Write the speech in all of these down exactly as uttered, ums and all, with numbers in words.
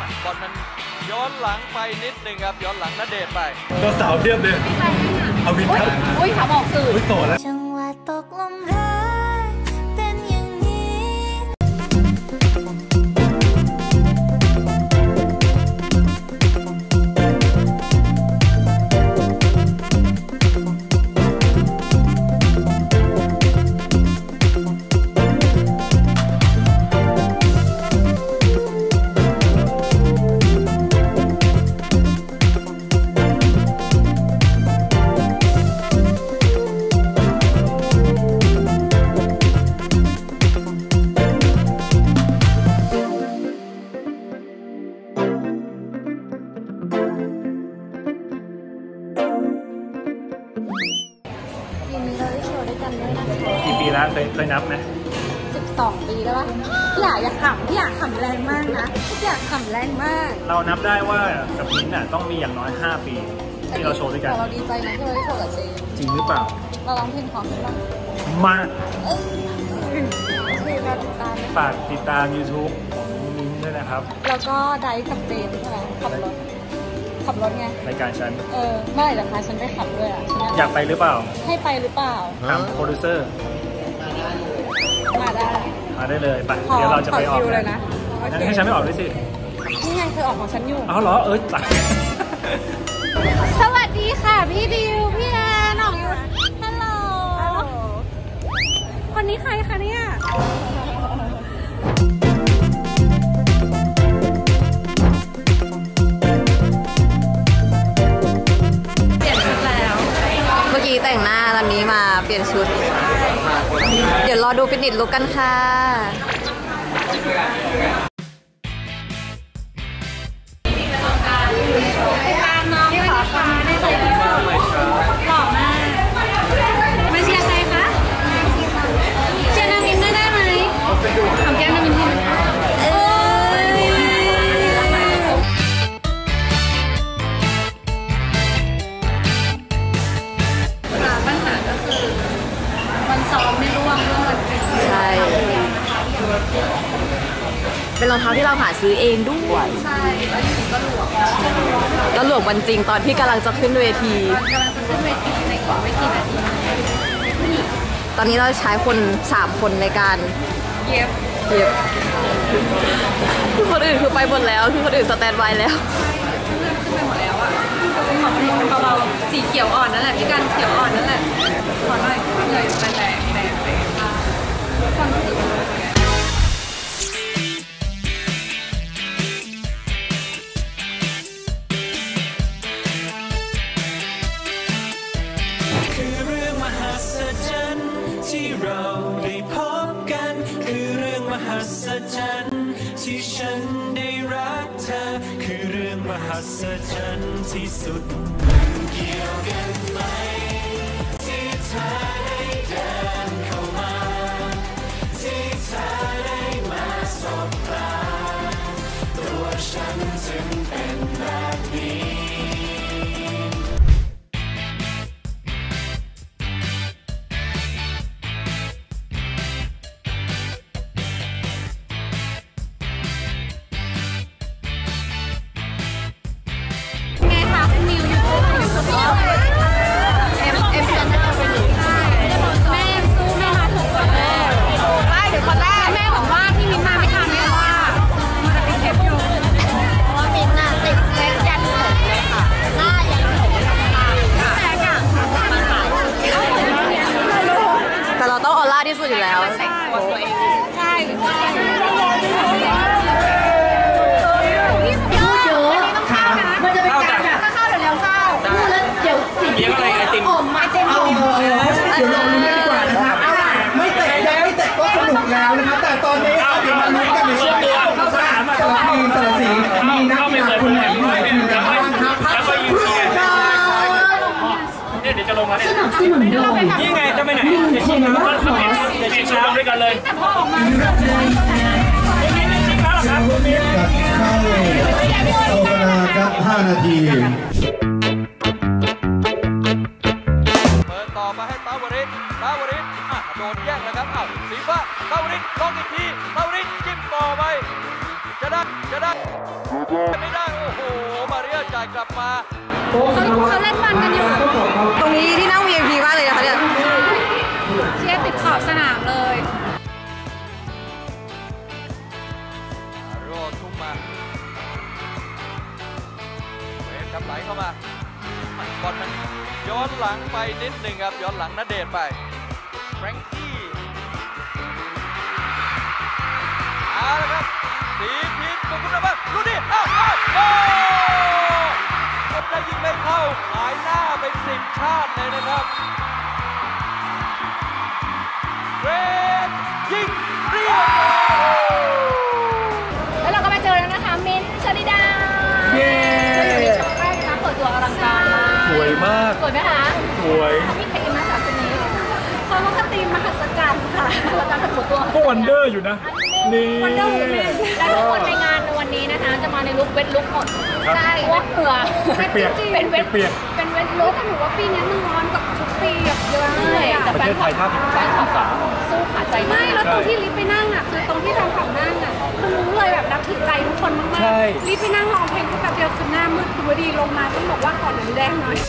บอลมันย้อนหลังไปนิดนึงครับย้อนหลังณเดชน์ไปก็สาวเทียบเลยเอาวินทัศน์อุ้ยขาบอกสื่ออุ้ยโสดแล้วจังหวะตกลมรักเป็นอย่างนี้กี่ปีแล้วเคยเคยนับไหมสิบสองปีแล้วปะพี่อยากอยากขำพี่อยากขำแรงมากนะพี่อยากขำแรงมากเรานับได้ว่ากับมิ้นท์น่ะต้องมีอย่างน้อยห้าปีที่เราโชว์ด้วยกันเราดีใจนะที่เราได้โชว์กับเจจริงหรือเปล่าเราร้องเพลงพร้อมกันบ้างมาฝากติดตาม ยูทูบ ของมิ้นท์ด้วยนะครับแล้วก็ไดฟ์กับเจนใช่ไหมขับรถขับรถไงรายการฉันเออเมื่อไหร่จะพาฉันไปขับด้วยอ่ะอยากไปหรือเปล่าให้ไปหรือเปล่าถามโปรดิวเซอร์มาได้มาได้เลยไปเดี๋ยวเราจะไปออกเลยนะให้ฉันไม่ออกด้วยสินี่ไงคือออกของฉันอยู่อ๋อเหรอเออตายสวัสดีค่ะพี่ดิวพี่แอนน้องยุทธฮัลโหลคนนี้ใครคะเนี่ยเมื่อกี้แต่งหน้าตอนนี้มาเปลี่ยนชุดเดี๋ยวรอดูฟิตเนสลุกกันค่ะตามน้องด้วยนะคะในใจที่สุดหล่อมากมาเชียร์ใครคะเชียร์นามินได้ได้ไหมขำแก้มนามินทีเอ้ยปัญหาก็คือวันซ้อมไม่ร่วงร่วงวันจริงใช่เป็นรองเท้าที่เราหาซื้อเองด้วยใช่แล้วจริงก็หลวมแล้วหลวมวันจริงตอนที่กำลังจะขึ้นเวทีกำลังจะขึ้นเวทีในอีกไม่กี่นาทีตอนนี้เราใช้คนสามคนในการเย็บเย็บคือคนอื่นคือไปหมดแล้วคือคนอื่นสแตนด์บายแล้วขึ้นไปหมดแล้วอะขอบคุณเบาๆสีเขียวอ่อนนั่นแหละพี่การเขียวอ่อนนั่นแหละขอหน่อยเลยแตกแตกแตกแตกความรู้สึกคือเรื่องมหัศจรรย์ที่เราได้พบกันคือเรื่องมหัศจรรย์ที่ฉันได้รักเธอคือเรื่องมหัศจรรย์ที่สุดเกี่ยวกันไหมที่เธอได้เดินเข้ามาที่เธอได้มาสบตาตัวฉันจึงเป็นแบบนี้ที่สุดอยู่แล้วแต่งตัวสวยใช่พูดเยอะค่ะมันจะเป็นการแบบเข้าเดี๋ยวแล้วเข้าพูดแล้วเดี๋ยวสิ่งที่อะไรไอติมไอติมเดี๋ยวลองลุ้นกันดีกว่านะครับไม่เตะยังไม่เตะก็สนุกแล้วนะครับแต่ตอนนี้เดี๋ยวมาลุ้นกันในช่วงนี้เข้าสนามแต่ละทีมแต่ละสีมีนักกีฬาคนไหนที่อยู่ในบ้างครับพักสักครู่ครับเดี๋ยวจะลงมาเนี่ยสนับสนุนโดยนี่ไงจะไปไหนเชียร์รักคอสเดี๋ยวชิงช้าด้วยกันเลยกับข้าวโอเวลาครับห้านาทีเปิดต่อมาให้ตาวริศตาวริศอ่ะโดนแย่งแล้วครับอ้าวสีฟ้าตาวริศลองอีกทีตาวริศจิ้มต่อไปจะได้จะได้ไม่ได้โอ้โหมาเรียจ่ายกลับมาเขาเขาเล่นบอลกันอยู่ตรงนี้ที่นั่ง วี ไอ พี มากเลยนะคะเนี่ยเชียร์ติดขอบสนามเลยโรทุ่มมาเวทครับไหลเข้ามาบอลมันย้อนหลังไปนิดหนึ่งครับย้อนหลังณเดชน์ไปแฟรงกี้เอาละครับสีพิษบุกขึ้นมาบ้างดูดิอ้าวอ้าวโอ้คนได้ยิงไม่เข้าหายหน้าเป็นสิบชาติเลยนะครับเวทยิงเรียบร้อยแล้วเราก็มาเจอแล้วนะคะมิ้นท์ชลิดาเย้โชว์แรกนะคะเปิดตัวอลังการมากสวยมากสวยไหมคะสวยเขามีธีมมาจากคนนี้เขาก็คือธีมมหัศจรรย์ค่ะแล้วการเปิดตัวก็วันเดอร์อยู่นะ นี่วันเดอร์วูแมนและทุกคนในงานในวันนี้นะคะจะมาในลุคเวทลุคหมดใช่เพราะว่าเหงื่อเปียกเป็นเวทเปียกเป็นเวทลุคแต่หนูว่าปีนี้มันร้อนกว่าทุกปีแบบเยอะเลยอะแต่แฟนคลับแฟนคลับสู้ขาใจไม่แล้วตรงที่ลิฟต์ไปนั่งอ่ะคือตรงที่แฟนคลับนั่งอ่ะคือรู้เลยแบบนับถือใจทุกคนมากๆลิฟต์ไปนั่งร้องเพลงก็แบบเดียวคือหน้ามืดคือดีลงมาต้องบอกว่าขอหนังแดงหน่อย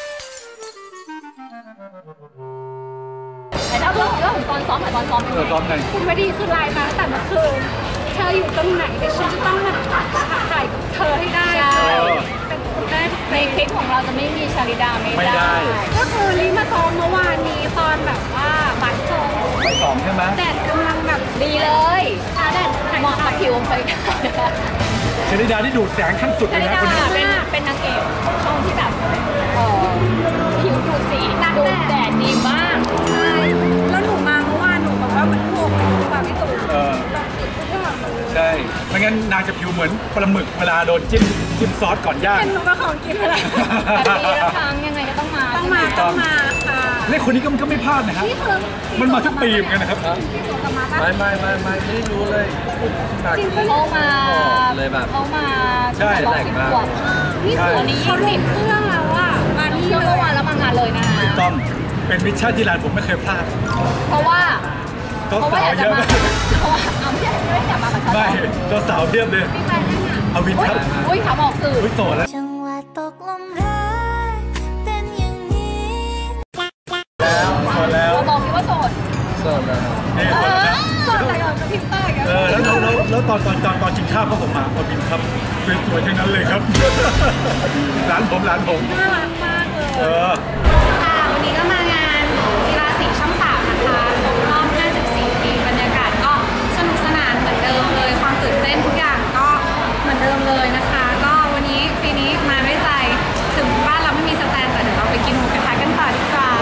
แต่ถ้าเรื่องเรื่องของตอนซ้อมกับตอนซ้อมเป็นไงซ้อมไงคุณวดีคือไลน์มาตั้งแต่เมื่อคืนเธออยู่ตรงไหนเดี๋ยวฉันจะต้องมาถ่ายกับเธอให้ได้เป็นคนแรกในคลิปของเราจะไม่มีชาลิดาไม่ไม่ได้ได้ก็คือลิมาซ้อมเมื่อวานนี้ตอนแบบว่าบ่ายสองไปสองใช่ไหมแดดกำลังแบบดีเลยแดดเหมาะกับผิวเลยชลิดาที่ดูดแสงขั้นสุดเลชาย ลินะดาคนนี้เป็นเป็นนางเอกช่องที่แบบเอ่อผิวดูดสีโดนแดดดีมากใช่แล้วหนูมาเมื่อวานหนูแบบว่ามันโผล่แบบพี่ตู่เออแบบสุดทุกอย่างเลยใช่ไม่งั้นนางจะผิวเหมือนปลาหมึกเวลาโดนจิ้มจิ้มซอสก่อนย่างเป็นหนูก็ของกินอะไรแต่ปีละครั้งยังไงก็ต้องมาต้องมาต้องมาค่ะและคนนี้ก็ก็ไม่พลาดนะครับนี่คือมันมาทุกปีเหมือนกันนะครับพี่ตู่จะมาปะไม่ไม่ไม่ไม่ไม่รู้เลยหนักจริงปะเขามาเลยแบบเขามาใช่ตอนสิบขวบนี่คือวันนี้เขาติดเครื่องแล้วอ่ะมานี่เที่ยวเลเมื่อย วานแล้วมางานเลยนะถูกต้องเป็นมิชชั่นที่ร้านผมไม่เคยพลาดเพราะว่าก็เพราะว่าสาอวยากเยจะอะมามากเพราะว่าเอาไม่ใช่ไม่ได้อยากมากับเขาไม่ก็สาวเทียบเลยมีแฟนยังอ่ะเอาวินอุ้ยครับอุ้ยถามออกสื่ออุ้ยโสดแล้วจังหวะตกลมรักเป็นอย่างนี้แล้วโสดแล้วเราบอกคิดว่าโสดโสดแล้วนี่เอโสดแล้วนะอโสดแต่กับพิมพ์ใต้กันเออแล้วแล้วแล้วแล้วตอนตอนตอนตอนกินข้าวก็ผมมาเอาวินครับสวยๆทั้งนั้นเลยครับ ร้านผมร้านผมน่ารักมากเลยเออค่ะวันนี้ก็มางานกีฬาสีช่องสามนะคะครบรอบห้าสิบสี่ปีบรรยากาศก็สนุกสนานเหมือนเดิมเลยความตื่นเต้นทุกอย่างก็เหมือนเดิมเลยนะคะ ก็วันนี้ปีนี้มาด้วยใจถึงบ้านเราไม่มีสแตนแต่เดี๋ยวเราไปกินหมูกระทะกันต่อดีกว่า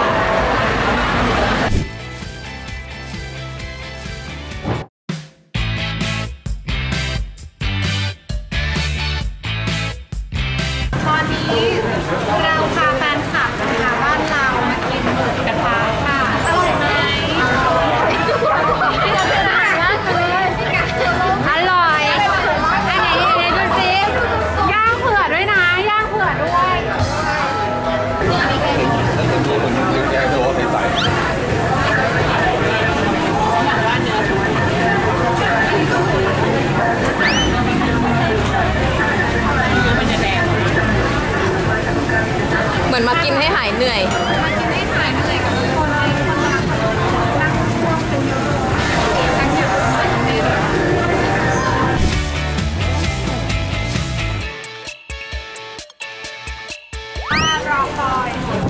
ตอนนี้เราพาแฟนคลับนะคะบ้านเรามากินหมูกระทะค่ะอร่อยไหมที่เราเป็นอาหารมากเลยอร่อยอันไหนไหนดูสิย่างเผือกด้วยนะย่างเผือกด้วยถ้าจะมีคนนึงแกโดนไปใส่เหมือนมากินให้หายเหนื่อยมากินให้ถ่ายเหนื่อยกับทุกคนเลยคนรักนั่งช่วงเป็นเยอะตั้งอย่างรอคอย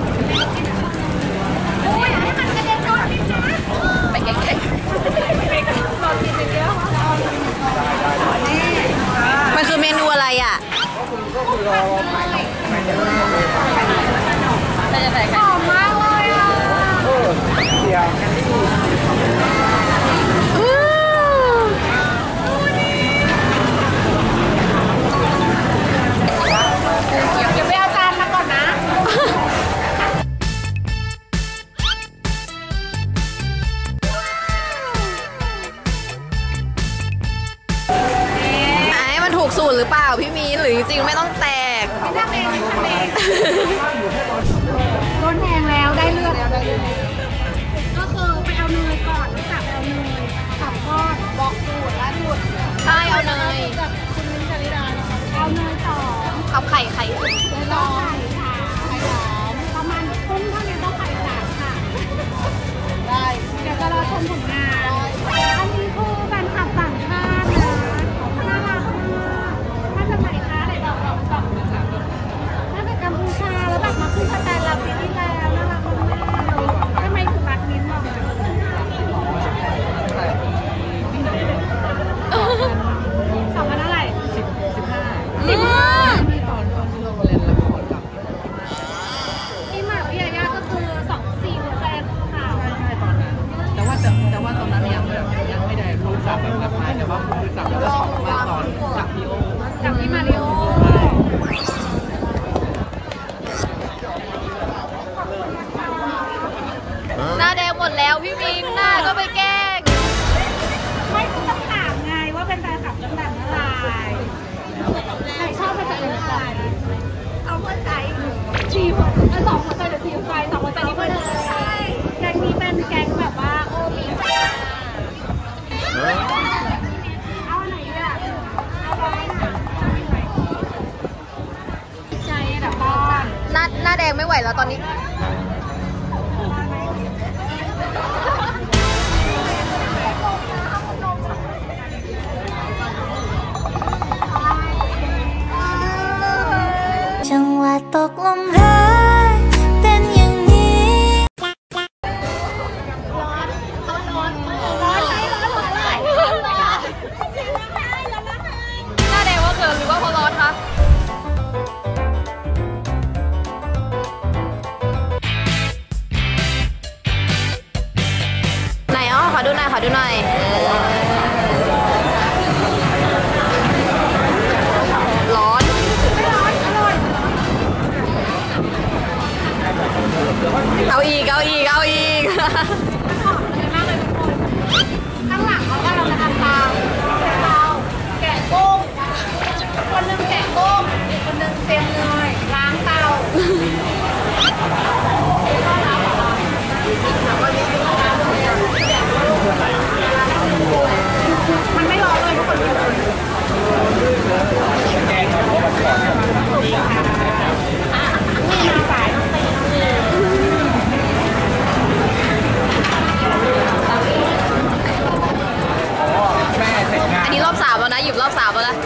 โอ้ยให้มันกระเด็นโดนนิดนะไปเก่งรอกินไปเยอะนี่ๆมันคือเมนูอะไรอ่ะไม่ได้ใส่หกันอมมากเลยอ่ะเดี๋ยวไปเอาจานมาก่อนนะไอ้มันถูกสูตรหรือเปล่าพี่มีนหรือจริงๆไม่ต้องแตกไม่ทำเองไม่ทำเองโดนแทงแล้วได้เลือดก็คือไปเอาเนยก่อนรู้จักไปเอาเนยสองก้อนบอกสูตรและสูตรใช่เอาเนยกับคุณมินท์ชลิดานะคะสิบพี่หมากพี่ยาย่าก็คือสองสี่หัวใจค่ะแต่ว่าแต่แต่ว่าตอนนั้นยังแบบยังไม่ได้รู้จักแบบรับไม้แต่ว่ารู้จักแล้วก็ช็อกมากตอนจากพี่โอจากพี่มาริโอหน้าแดงหมดแล้วพี่มิงหน้าก็ไปแกล้งไม่ต้องถามไงว่าเป็นแฟนคลับตั้งแต่เมื่อไหร่ใครชอบมาจากเมื่อไหร่เอาหัวใจสี่หัวใจสองหัวใจหรือสี่หัวใจสองหัวใจนี้เป็นแก๊งนี้เป็นแก๊งแบบว่าโอ้มีเอาไหนอ่ะเอาไปใจดับบ้านหน้าหน้าแดงไม่ไหวแล้วตอนนี้จังหวะตกลมรักเป็นอย่างนี้หน้าแดงว่าเกินหรือว่าเพราะร้อนคะไหนอ๋อขอดูหน่อยขอดูหน่อยร้อนเอาอีกเอาอีกเอาอีกข้างหลังเขาก็เราจะทำเตาเตาแกะกุ้งคนหนึ่งแกะกุ้งอีกคนหนึ่งเตรียมเนยล้างเตามันไม่ร้อนเลยทุกคนนี่มาสายต้องตีอันนี้รอบสามแล้วนะหยิบรอบสามแล้วนะ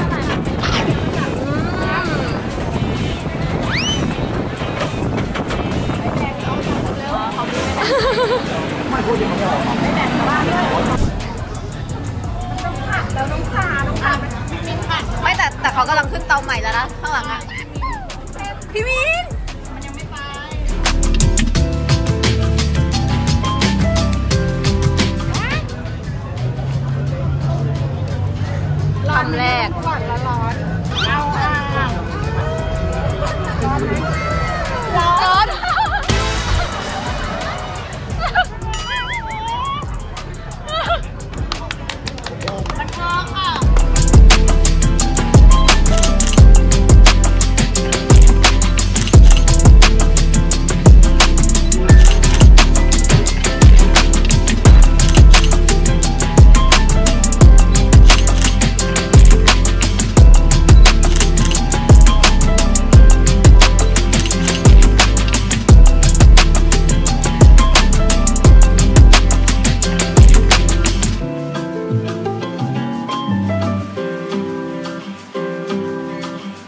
ไม่แต่แต่เขากำลังขึ้นเตาใหม่แล้วนะข้างหลังอ่ะพี่มินคำแรกร้อนร้อน